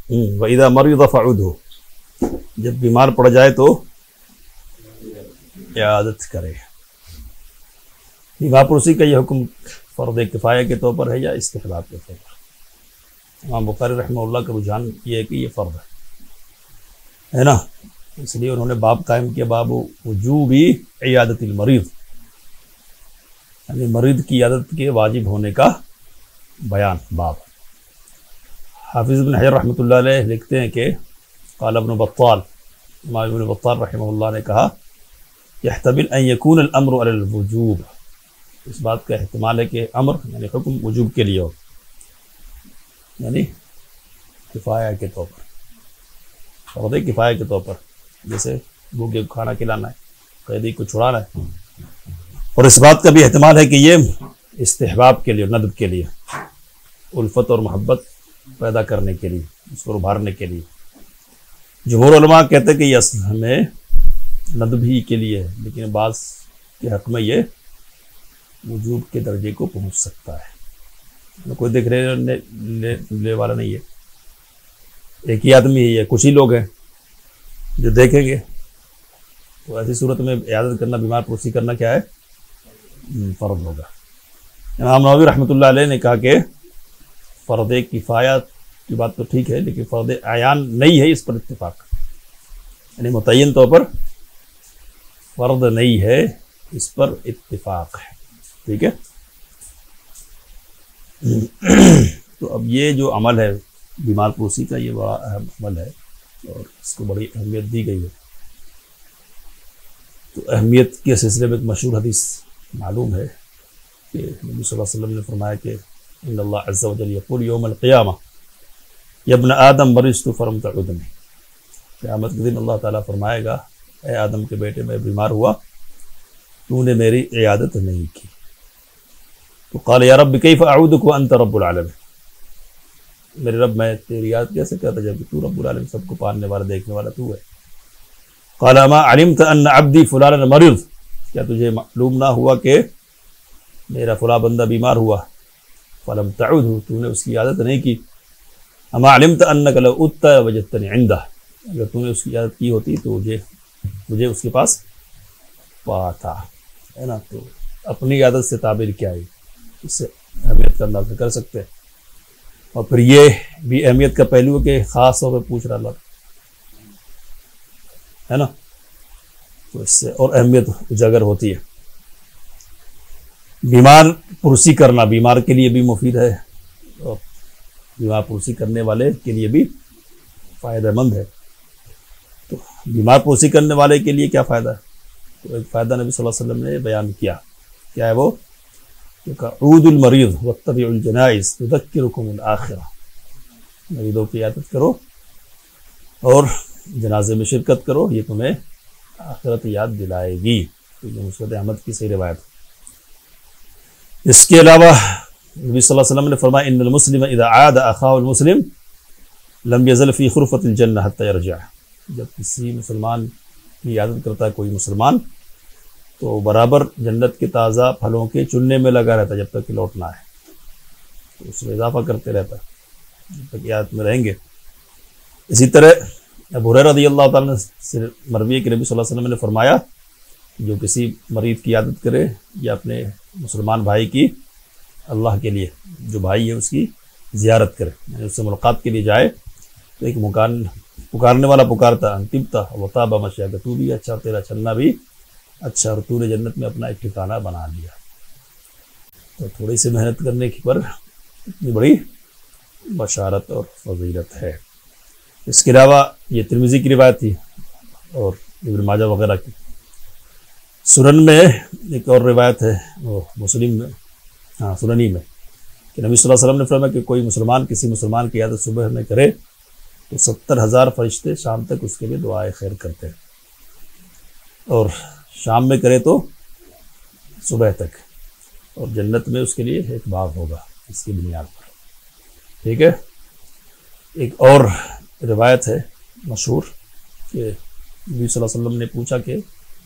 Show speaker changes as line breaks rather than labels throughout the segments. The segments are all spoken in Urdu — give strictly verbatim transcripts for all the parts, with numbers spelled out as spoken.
وَإِذَا مَرِضَ فَعُدْهُ، جب بیمار پڑ جائے تو عیادت کرے۔ بیمار پرسی کا یہ حکم فرض کفایہ کے طور پر ہے یا استحباب کے طور پر؟ امام بخاری رحمہ اللہ کا رجحان یہ ہے کہ یہ فرض ہے ہے نا، اس لیے انہوں نے باب قائم کیا، باب وجوب عیادت المریض، یعنی مریض کی عیادت کے واجب ہونے کا بیان باب۔ حافظ ابن حجر رحمۃ اللہ علیہ لکھتے ہیں کہ قال ابن بطال، امام ابن بطال رحمہ اللہ نے کہا يحتمل ان يكون الامر على الوجوب، اس بات کا احتمال ہے کہ امر یعنی حکم وجوب کے لیے ہو، یعنی کفایہ کے طور پر، فرض کفایہ کے طور پر، جیسے بھوکے کو کھانا کھلانا ہے، قیدی کو چھڑانا ہے، اور اس بات کا بھی احتمال ہے کہ یہ استحباب کے لیے، ندب کے لیے، الفت اور محبت پیدا کرنے کے لیے، اس کو ابھارنے کے لیے۔ جمہور علماء کہتے ہیں کہ یہ اصل میں ندب ہی کے لیے ہے، لیکن بعض کے حق میں یہ وجوب کے درجے کو پہنچ سکتا ہے، کوئی دیکھ رہے لے, لے والا نہیں ہے، ایک ہی آدمی ہے، یہ کچھ ہی لوگ ہیں جو دیکھیں گے، تو ایسی صورت میں عیادت کرنا، بیمار پرسی کرنا کیا ہے؟ فرض ہوگا۔ امام نووی رحمۃ اللہ علیہ نے کہا کہ فرض کفایہ کی بات تو ٹھیک ہے، لیکن فرض عیان نہیں ہے، اس پر اتفاق، یعنی متعین طور پر فرض نہیں ہے، اس پر اتفاق ہے، ٹھیک ہے۔ تو اب یہ جو عمل ہے بیمار پرسی کا، یہ بڑا اہم عمل ہے اور اس کو بڑی اہمیت دی گئی ہے۔ تو اہمیت کے سلسلے میں ایک مشہور حدیث معلوم ہے کہ نبی صلی اللہ علیہ وسلم نے فرمایا کہ ان اللہ عز و جل یقول یوم القیامہ یا ابن آدم مرضت فلم تعدنی، قیامت کے دن اللہ تعالیٰ فرمائے گا اے آدم کے بیٹے میں بیمار ہوا، تو نے میری عیادت نہیں کی۔ تو قال یا رب کیف اعودک وانت رب العالمین، میرے رب میں تیری عیادت کیسے کرتا جب کہ تو رب العالمین، سب کو پالنے والا دیکھنے والا تو ہے۔ قال ما علمت ان عبدی فلانا مرض، کیا تجھے معلوم نہ ہوا کہ میرا فلاں بندہ بیمار ہوا؟ فلم تعودہ، تو نے اس کی عیادت نہیں کی۔ اما علمت انک لو عدت وجدتنی عندہ، اگر تو نے اس کی عیادت کی ہوتی تو مجھے مجھے اس کے پاس پاتا، ہے نا۔ تو اپنی عیادت سے تعبیر کیا ہے، اس سے اہمیت کا اندازہ کر سکتے ہیں۔ اور پھر یہ بھی اہمیت کا پہلو ہے کہ خاص طور پہ پوچھ رہا اللہ، ہے نا، تو اس سے اور اہمیت اجاگر ہوتی ہے۔ بیمار پرسی کرنا بیمار کے لیے بھی مفید ہے اور بیمار پرسی کرنے والے کے لیے بھی فائدہ مند ہے۔ تو بیمار پرسی کرنے والے کے لیے کیا فائدہ ہے؟ تو ایک فائدہ نبی صلی اللہ علیہ وسلم نے بیان کیا، کیا ہے وہ؟ کہ عود المریض واتبعوا الجنائز تذکرکم الآخرہ، مریضوں کی عیادت کرو اور جنازے میں شرکت کرو، یہ تمہیں آخرت یاد دلائے گی۔ تو یہ مسند احمد کی صحیح روایت۔ اس کے علاوہ نبی صلی اللہ علیہ وسلم نے فرمایا ان المسلم اذا عاد اخاہ المسلم لم یزل فی خرفۃ الجنہ حتی یرجع، جب کسی مسلمان کی عیادت کرتا ہے کوئی مسلمان تو برابر جنت کے تازہ پھلوں کے چننے میں لگا رہتا ہے جب تک کہ لوٹنا ہے، تو اس میں اضافہ کرتے رہتا ہے جب تک عیادت میں رہیں گے۔ اسی طرح ابو ہریرہ رضی اللہ تعالیٰ سے مروی ہے کہ نبی صلی اللہ علیہ وسلم نے فرمایا جو کسی مریض کی عیادت کرے یا اپنے مسلمان بھائی کی، اللہ کے لیے جو بھائی ہے اس کی زیارت کرے، یعنی اس سے ملاقات کے لیے جائے، تو ایک مکان پکارنے والا پکارتا انتبتا وطاب مشیاک، تو بھی اچھا، تیرا چلنا بھی اچھا، اور تو نے جنت میں اپنا ایک ٹھکانہ بنا لیا۔ تو تھوڑی سی محنت کرنے کی پر اتنی بڑی بشارت اور فضیلت ہے۔ اس کے علاوہ یہ ترمذی کی روایت تھی اور ابن ماجہ وغیرہ کی۔ سنن میں ایک اور روایت ہے، وہ مسلم میں، ہاں سننی میں، کہ نبی صلی اللہ علیہ وسلم نے فرمایا کہ کوئی مسلمان کسی مسلمان کی عیادت صبح میں کرے تو ستر ہزار فرشتے شام تک اس کے لیے دعائے خیر کرتے ہیں، اور شام میں کرے تو صبح تک، اور جنت میں اس کے لیے ایک باب ہوگا اس کی بنیاد پر، ٹھیک ہے۔ ایک اور روایت ہے مشہور کہ نبی صلی اللہ علیہ وسلم نے پوچھا کہ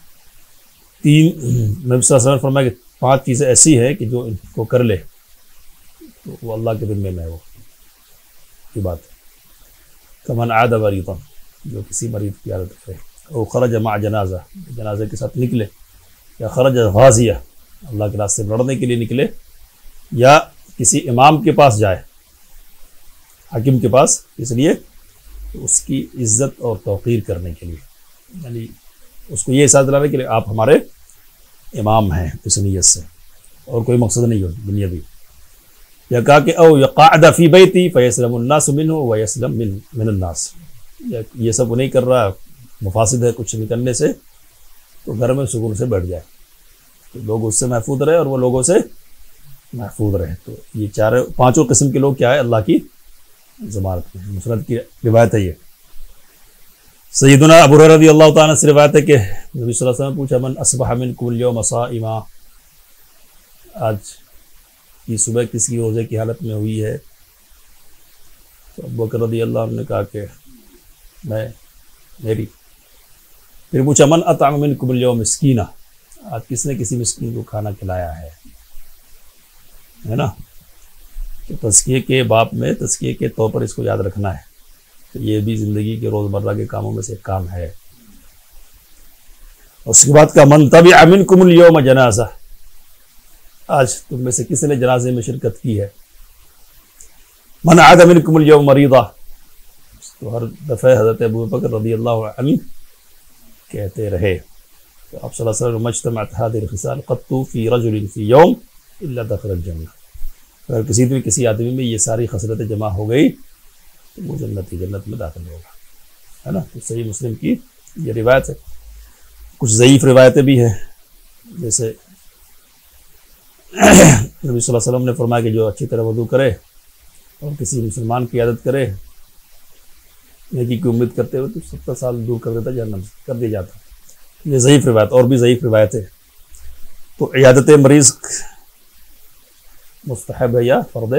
تین نبی صلی اللہ علیہ وسلم نے فرمایا کہ پانچ چیزیں ایسی ہیں کہ جو ان کو کر لے تو وہ اللہ کے دل میں ہے، وہ کی بات ہے۔ کمن عاد مریضا، جو کسی مریض کی عادت کرے، او خرج مع جنازہ، جنازے کے ساتھ نکلے، یا خرج غازیہ، اللہ کے راستے میں لڑنے کے لیے نکلے، یا کسی امام کے پاس جائے، حاکم کے پاس، اس لیے اس کی عزت اور توقیر کرنے کے لیے، یعنی اس کو یہ احساس دلانے کے لیے آپ ہمارے امام ہیں، اس نیت سے، اور کوئی مقصد نہیں ہو دنیاوی۔ یا کہا کہ او یقعد فی بیتی فیسلم الناس منہ ویسلم من من الناس، یہ سب وہ نہیں کر رہا، مفاسد ہے کچھ نکلنے سے، تو گھر میں سکون سے بیٹھ جائے، تو لوگ اس سے محفوظ رہے اور وہ لوگوں سے محفوظ رہے۔ تو یہ چار پانچوں قسم کے لوگ کیا ہے، اللہ کی ضمانت میں، مسند کی روایت ہے یہ۔ سیدنا ابو ہریرہ رضی اللہ تعالیٰ سے روایت ہے کہ نبی صلی اللہ علیہ وسلم نے پوچھا من اصبح منکم اليوم صائما، آج کی صبح کس کی روزے کی حالت میں ہوئی ہے؟ تو ابو بکر رضی اللہ عنہ نے کہا کہ میں، میری۔ پھر پوچھا من اطعم منکم اليوم مسکینا، آج کس نے کسی مسکین کو کھانا کھلایا ہے، ہے نا؟ تو تزکیے کے باب میں تزکیے کے طور پر اس کو یاد رکھنا ہے، تو یہ بھی زندگی کے روزمرہ کے کاموں میں سے ایک کام ہے۔ اس کے بعد کا من تبع منکم اليوم جنازہ، آج تم میں سے کس نے جنازے میں شرکت کی ہے؟ من عاد منکم اليوم مریضا، تو ہر دفعہ حضرت ابو بکر رضی اللہ عنہ کہتے رہے، تو آپ صلی اللہ علیہ وسلم مجتمعت هذه الخصال قط في رجل في يوم الا دخل الجنہ، اگر کسی بھی کسی آدمی میں یہ ساری خصلتیں جمع ہو گئی تو وہ جنت ہی جنت میں داخل ہوگا، ہے نا؟ تو صحیح مسلم کی یہ روایت ہے۔ کچھ ضعیف روایتیں بھی ہیں، جیسے نبی صلی اللہ علیہ وسلم نے فرمایا کہ جو اچھی طرح وضو کرے اور کسی مسلمان کی عادت کرے نیکی کی امید کرتے ہوئے تو ستر سال دور کر دیتا، جہنم سے کر دیا جاتا۔ یہ ضعیف روایت، اور بھی ضعیف روایت ہے۔ تو عیادت مریض مستحب ہے یا فرض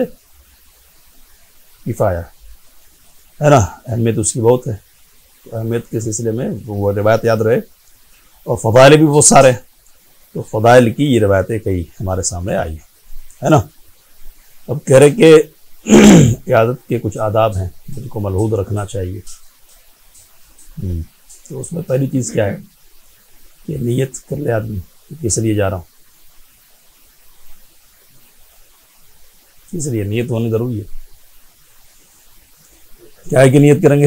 کفایہ، ہے نا؟ اہمیت اس کی بہت ہے، تو اہمیت کے سلسلے میں وہ روایت یاد رہے، اور فضائل بھی بہت سارے، تو فضائل کی یہ روایتیں کئی ہمارے سامنے آئی ہیں، ہے نا؟ اب کہہ رہے کہ عیادت کے کچھ آداب ہیں جن کو ملحوظ رکھنا چاہیے، تو اس میں پہلی چیز کیا ہے کہ نیت کر لے آدمی کس لیے جا رہا ہوں، اس لیے نیت ہونی ضروری ہے۔ کیا ہے کہ نیت کریں گے؟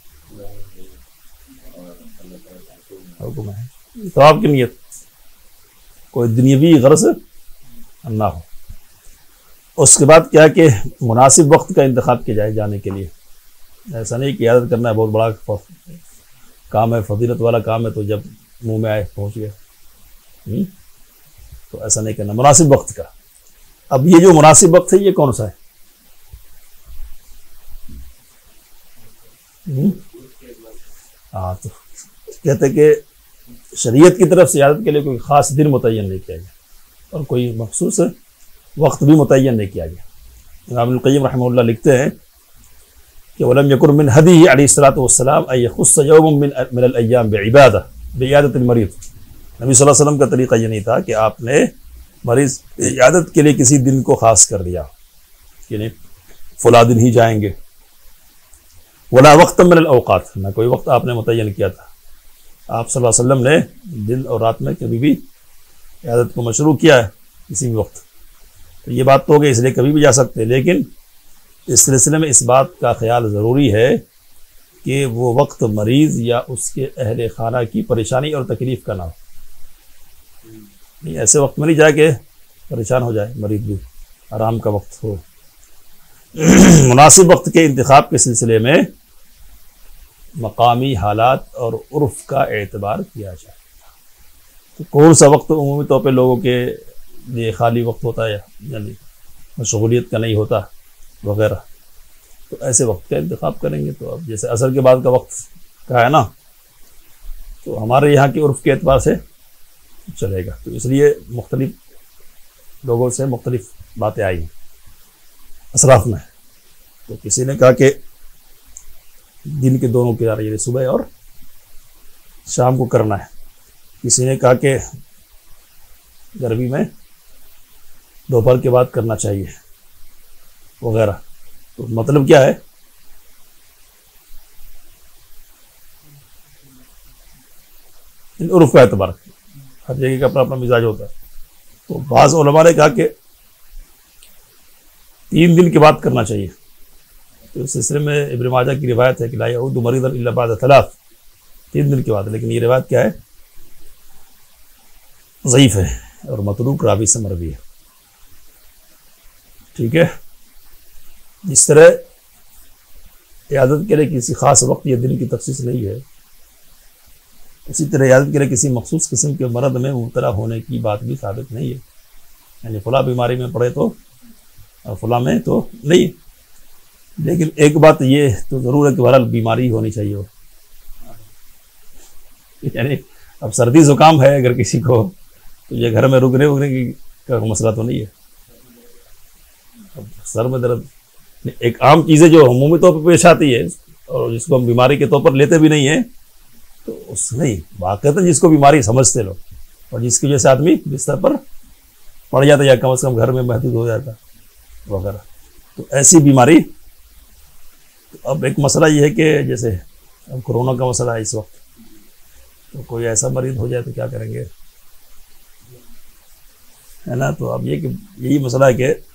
حکم ہے تو آپ کی نیت کوئی دنیاوی غرض نہ ہو۔ اس کے بعد کیا کہ مناسب وقت کا انتخاب کیا جائے جانے کے لیے، ایسا نہیں کہ عادت کرنا ہے بہت بڑا کام ہے، فضیلت والا کام ہے، تو جب منہ میں آئے پہنچ گئے، تو ایسا نہیں کرنا، مناسب وقت کا۔ اب یہ جو مناسب وقت ہے یہ کون سا ہے؟ ہاں، تو کہتے کہ شریعت کی طرف سے عادت کے لیے کوئی خاص دن متعین نہیں کیا گیا اور کوئی مخصوص وقت بھی متعین نہیں کیا گیا۔ ابن القیم رحمہ اللہ لکھتے ہیں کہ وَلَمْ يَكُنْ مِنْ هَدِيهِ عَلَيْهِ الصَّلَاةُ وَالسَّلَامُ أَن يَخُصَّ يَوْمًا مِنَ الْأَيَّامِ بِعِبَادَةٍ بِعِيَادَةِ الْمَرِيضِ، نبی صلی اللہ علیہ وسلم کا طریقہ یہ نہیں تھا کہ آپ نے مریض عیادت کے لیے کسی دن کو خاص کر دیا، یعنی فلاں دن ہی جائیں گے، وَلَا وَقْتًا مِنَ الْأَوْقَاتِ، نہ کوئی وقت آپ نے متعین کیا تھا۔ آپ صلی اللہ علیہ وسلم نے دن اور رات میں کبھی بھی عیادت کو مشروع کیا ہے کسی بھی وقت، تو یہ بات تو ہو گئی، اس لیے کبھی بھی جا سکتے، لیکن اس سلسلے میں اس بات کا خیال ضروری ہے کہ وہ وقت مریض یا اس کے اہل خانہ کی پریشانی اور تکلیف کا نہ ہو، نہیں ایسے وقت میں نہیں جائے کہ پریشان ہو جائے مریض بھی، آرام کا وقت ہو۔ مناسب وقت کے انتخاب کے سلسلے میں مقامی حالات اور عرف کا اعتبار کیا جائے، تو کون سا وقت عمومی طور پہ لوگوں کے لیے خالی وقت ہوتا ہے، یعنی مشغولیت کا نہیں ہوتا وغیرہ، تو ایسے وقت کا انتخاب کریں گے۔ تو اب جیسے عصر کے بعد کا وقت کا ہے نا، تو ہمارے یہاں کے عرف کے اعتبار سے چلے گا، تو اس لیے مختلف لوگوں سے مختلف باتیں آئی ہیں اسراف میں۔ تو کسی نے کہا کہ دن کے دونوں کنارے، یعنی صبح اور شام کو کرنا ہے، کسی نے کہا کہ گرمی میں دوپہر کے بعد کرنا چاہیے وغیرہ۔ تو مطلب کیا ہے عرف کا اعتبار، ہر جگہ کا اپنا اپنا مزاج ہوتا ہے. تو بعض علماء نے کہا کہ تین دن کے بعد کرنا چاہیے. تو اس سلسلے میں ابن ماجہ کی روایت ہے کہ لا یعود مریضا الا بعد ثلاث، تین دن کے بعد. لیکن یہ روایت کیا ہے؟ ضعیف ہے اور متروک راوی سے مروی ہے. ٹھیک ہے. جس طرح عیادت کے لیے کسی خاص وقت یا دن کی تخصیص نہیں ہے، اسی طرح عیادت کے لیے کسی مخصوص قسم کے مرض میں مبتلا ہونے کی بات بھی ثابت نہیں ہے. یعنی فلاں بیماری میں پڑے تو اور فلاں میں تو نہیں. لیکن ایک بات یہ تو ضرور ہے کہ بہرحال بیماری ہونی چاہیے ہو. یعنی اب سردی زکام ہے اگر کسی کو، تو یہ گھر میں رکنے وکنے کی کا مسئلہ تو نہیں ہے. اب سر میں درد ایک عام چیزیں جو عمومی طور پر پیش آتی ہے اور جس کو ہم بیماری کے طور پر لیتے بھی نہیں ہیں، تو اس نہیں واقعات جس کو بیماری سمجھتے لوگ، اور جس کی وجہ سے آدمی بستر پر پڑ جاتا یا کم از کم گھر میں محدود ہو جاتا وغیرہ. تو ایسی بیماری. تو اب ایک مسئلہ یہ ہے کہ جیسے اب کورونا کا مسئلہ ہے اس وقت، تو کوئی ایسا مریض ہو جائے تو کیا کریں گے، ہے نا. تو اب یہ کہ یہی مسئلہ ہے کہ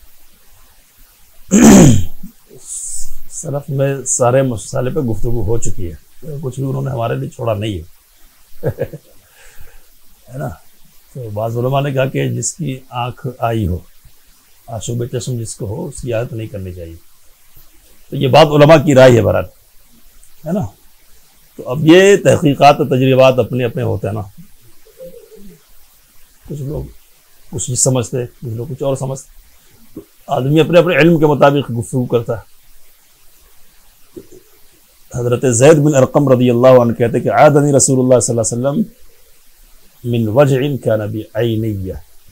سلف میں سارے مسئلے پہ گفتگو ہو چکی ہے، کچھ بھی انہوں نے ہمارے لیے چھوڑا نہیں ہے ہے نا. تو بعض علماء نے کہا کہ جس کی آنکھ آئی ہو، آشوب چشم جس کو ہو، اس کی عادت نہیں کرنی چاہیے. تو یہ بات علماء کی رائے ہے بہرحال، ہے نا. تو اب یہ تحقیقات و تجربات اپنے اپنے ہوتے ہیں نا. کچھ لوگ کچھ چیز سمجھتے، کچھ لوگ کچھ اور سمجھتے. تو آدمی اپنے اپنے علم کے مطابق گفتگو کرتا ہے. حضرت زید بن ارقم رضی اللہ عنہ کہتے کہ عادنی رسول اللہ صلی اللہ علیہ وسلم من وجع کان بعینیہ،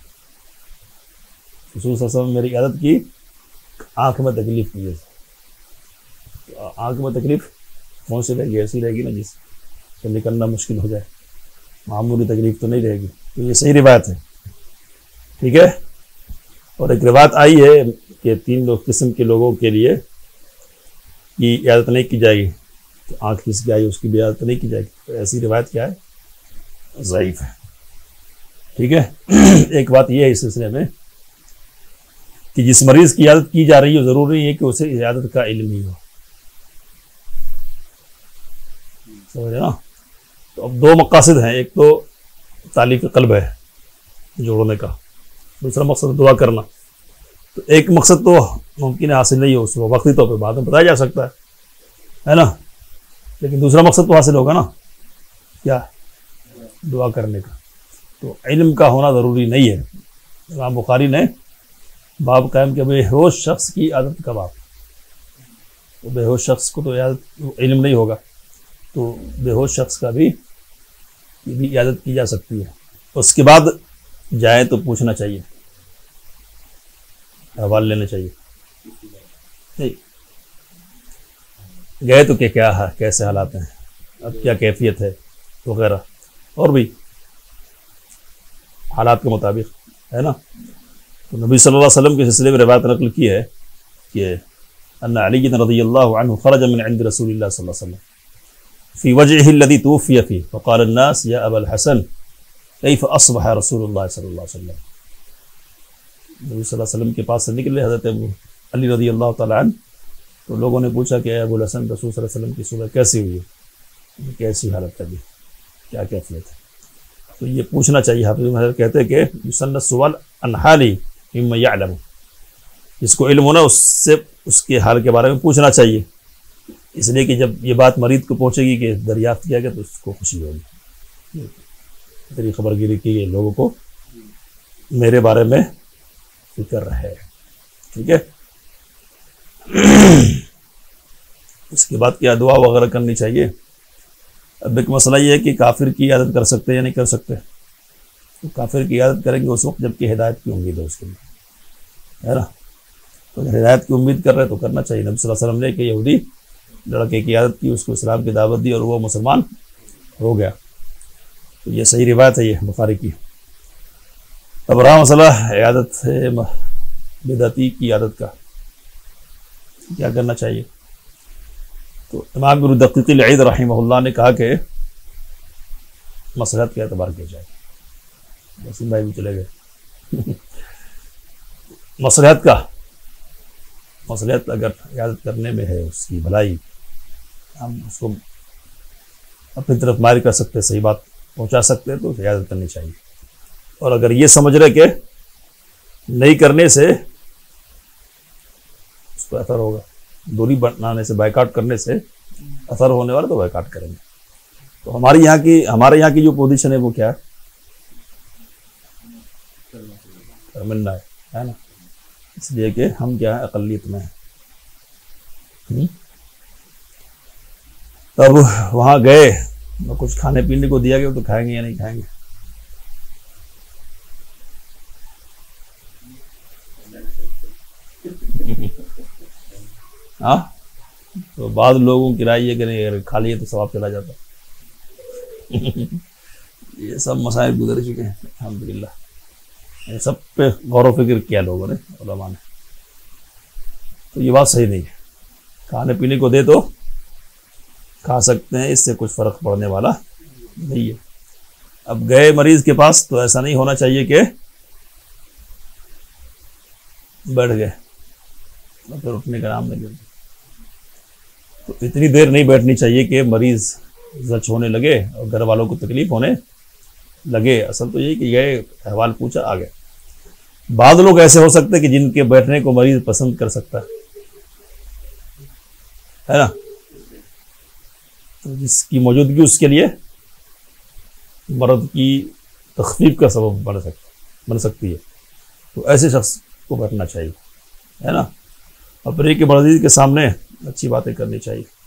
رسول صلی اللہ علیہ وسلم میری عادت کی آنکھ میں تکلیف کی. آنکھ میں تکلیف کون سی رہے گی؟ ایسی رہے گی نا جس سے نکلنا مشکل ہو جائے، معمولی تکلیف تو نہیں رہے گی. تو یہ صحیح روایت ہے. ٹھیک ہے. اور ایک روایت آئی ہے کہ تین لوگ قسم کے لوگوں کے لیے کی عادت نہیں کی جائے گی. تو آنکھ کس کی آئی اس کی بھی عادت نہیں کی جائے گی. تو ایسی روایت کیا ہے؟ ضعیف ہے. ٹھیک ہے. ایک بات یہ ہے اس سلسلے میں کہ جس مریض کی عادت کی جا رہی ہے ضروری ہے کہ اسے عادت کا علم ہی ہو. سمجھے نا. تو اب دو مقاصد ہیں، ایک تو تعلیق قلب ہے جوڑنے کا، دوسرا مقصد دعا کرنا. تو ایک مقصد تو ممکن ہے حاصل نہیں ہو اس وقتی طور پہ، بعد میں بتایا جا سکتا ہے ہے نا. لیکن دوسرا مقصد تو حاصل ہوگا نا، کیا دعا کرنے کا. تو علم کا ہونا ضروری نہیں ہے. امام بخاری نے باب قائم کیا بے ہوش شخص کی عادت کا باب. تو بے ہوش شخص کو تو علم نہیں ہوگا، تو بے ہوش شخص کا بھی یہ بھی عادت کی جا سکتی ہے. اس کے بعد جائیں تو پوچھنا چاہیے، احوال لینا چاہیے. گئے تو کہ کیا ہے، کیسے حالات ہیں، اب کیا کیفیت ہے وغیرہ، اور بھی حالات کے مطابق، ہے نا. تو نبی صلی اللہ علیہ وسلم کے سلسلے میں روایت نقل کی ہے کہ ان علی رضی اللہ عنہ خرج من عند رسول اللہ صلی اللہ علیہ وسلم فی وجعه الذي توفی فیہ فقال الناس یا ابا الحسن کیف اصبح رسول اللہ صلی اللہ علیہ وسلم. نبی صلی اللہ علیہ وسلم کے پاس سے نکلے حضرت علی رضی اللہ تعالیٰ عنہ. تو لوگوں نے پوچھا کہ اے ابو الحسن رسول صلی اللہ علیہ وسلم کی صبح کیسی ہوئی ہے، کیسی حالت کبھی، کیا کیفیت ہے. تو یہ پوچھنا چاہیے. حافظ ابن حجر کہتے ہیں کہ یسن السؤال عن حالی مما یعلم، جس کو علم ہونا اس سے اس کے حال کے بارے میں پوچھنا چاہیے. اس لیے کہ جب یہ بات مریض کو پہنچے گی کہ دریافت کیا گیا تو اس کو خوشی ہوگی. تیری خبر گیری کی گئی لوگوں کو میرے بارے میں فکر رہے. ٹھیک ہے. اس کے بعد کیا دعا وغیرہ کرنی چاہیے. اب ایک مسئلہ یہ ہے کہ کافر کی عادت کر سکتے یا نہیں کر سکتے. تو کافر کی عادت کریں گے اس وقت جب کہ ہدایت کی امید ہے اس کے لیے، ہے نا. تو اگر ہدایت کی امید کر رہے تو کرنا چاہیے. نبی صلی اللہ علیہ وسلم نے کہ یہودی لڑکے کی عادت کی، اس کو اسلام کی دعوت دی اور وہ مسلمان ہو گیا. تو یہ صحیح روایت ہے یہ بخاری کی. اب رہا مسئلہ عادت ہے بدعتی کی عادت کا، کیا کرنا چاہیے. تو امام ابن دقیق العید رحمہ اللہ نے کہا کہ مصلحت کا اعتبار کیا جائے. وسیم بھائی بھی چلے گئے. مصلحت کا مصلحت اگر عیادت کرنے میں ہے، اس کی بھلائی، ہم اس کو اپنی طرف مائل کر سکتے، صحیح بات پہنچا سکتے تو عیادت کرنی چاہیے. اور اگر یہ سمجھ رہے کہ نہیں کرنے سے اس کو اثر ہوگا، دوری بنانے سے، بائیکاٹ کرنے سے اثر ہونے والا، تو بائیکاٹ کریں گے. تو ہماری یہاں کی ہمارے یہاں کی جو پوزیشن ہے وہ کیا ہے؟ ملنا ہے نا. اس لیے کہ ہم کیا ہے، اقلیت میں ہیں. تب وہاں گئے، کچھ کھانے پینے کو دیا گیا تو کھائیں گے یا نہیں کھائیں گے؟ ہاں، تو بعض لوگوں کی رائے یہ کہ نہیں، اگر کھا لیے تو ثواب چلا جاتا. یہ سب مسائل گزر چکے ہیں الحمدللہ. یہ سب پہ غور و فکر کیا لوگوں نے، علماء نے. تو یہ بات صحیح نہیں ہے. کھانے پینے کو دے تو کھا سکتے ہیں، اس سے کچھ فرق پڑنے والا نہیں ہے. اب گئے مریض کے پاس تو ایسا نہیں ہونا چاہیے کہ بیٹھ گئے اور پھر اٹھنے کا نام نہیں لیتے. تو اتنی دیر نہیں بیٹھنی چاہیے کہ مریض زچ ہونے لگے اور گھر والوں کو تکلیف ہونے لگے. اصل تو یہی کہ گئے، احوال پوچھا، آ گئے. بعض لوگ ایسے ہو سکتے کہ جن کے بیٹھنے کو مریض پسند کر سکتا ہے نا، تو جس کی موجودگی اس کے لیے مرض کی تخفیف کا سبب بن سکتا بن سکتی ہے. تو ایسے شخص کو بیٹھنا چاہیے، ہے نا. اپنے کے مریض کے سامنے اچھی باتیں کرنی چاہیے.